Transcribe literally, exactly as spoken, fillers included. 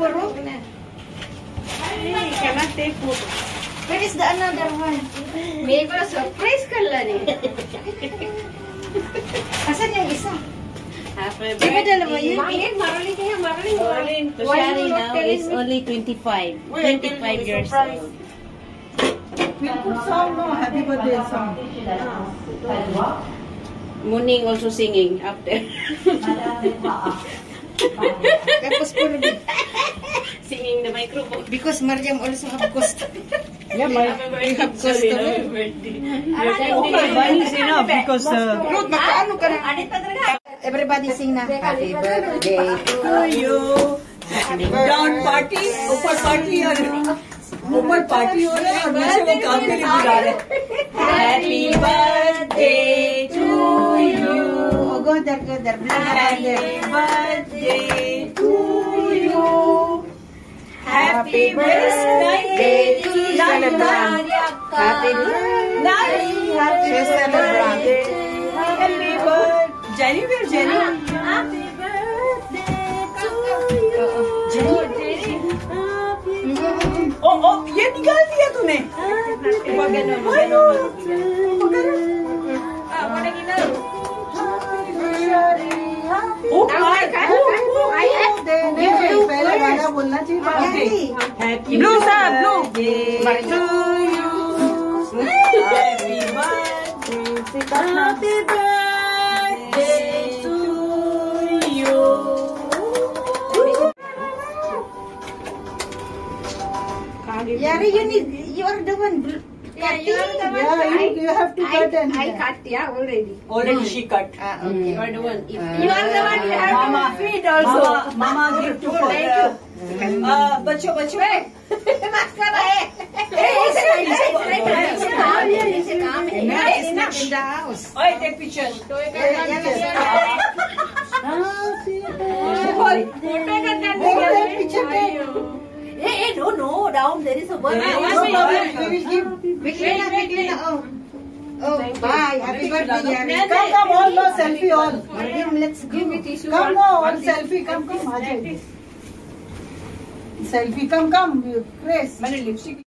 bro. You cannot take photo. Where is the another one? May ko surprise ka lang eh. Asan yung isa? Happy Di ba dalawa yun? Marlene, Marlene kaya Marlene. Marlene, to Why Shari you not now telling is me? only twenty-five. Wait, twenty-five tell me, years surprise. old. We'll put song, no? Happy birthday song. Muning also singing up there. Tapos puro di. Singing the microphone. Because Mariam also have cost. Yeah, my We have customer. okay, mine is enough because uh, Ruth, makaano ka na? Everybody sing na. Happy birthday to you. down party, ऊपर party और ऊपर party हो रहा है और नीचे वो काम के लिए बुला रहे हैं. Happy birthday to you. Oh, go there, go there. Happy birthday to you. Happy birthday to you. Celebrant. Happy birthday. Happy celebrant. Happy birthday, Jenny, where Jenny? Happy birthday to you. Oh, oh, ये निकाल दिया तूने? Why not? Ah, what are you doing? Oh, my God. पहले गाना बोलना चाहिए. Happy blue sir, blue. To you. Happy birthday. Happy birthday to you. Yari, you need, you are the one. Yeah, you are the one. Yeah, you, you have to cut and I cut, yeah, already. already she cut. Ah, okay. You are the one. If You are the one you have Mama, to feed also. Mama, Mama give to her. Uh, बच्चों बच्चों. मत कर रहे. ऐसे ऐसे ऐसे काम है, ऐसे काम है. Yeah, it's not in the house. Oi, take picture. Yeah, yeah, photo करना Picture take. Hey, hey, no, no, down there is a one. Yeah, No problem. We will give. Quickly na, quickly na. Oh. Oh, bye. Happy birthday, Yari. Come, come, all no selfie, all. Mariam, let's go. Come, no, all selfie. Come, come, आ जाओ. Selfie, come, come. Grace. मैंने lipstick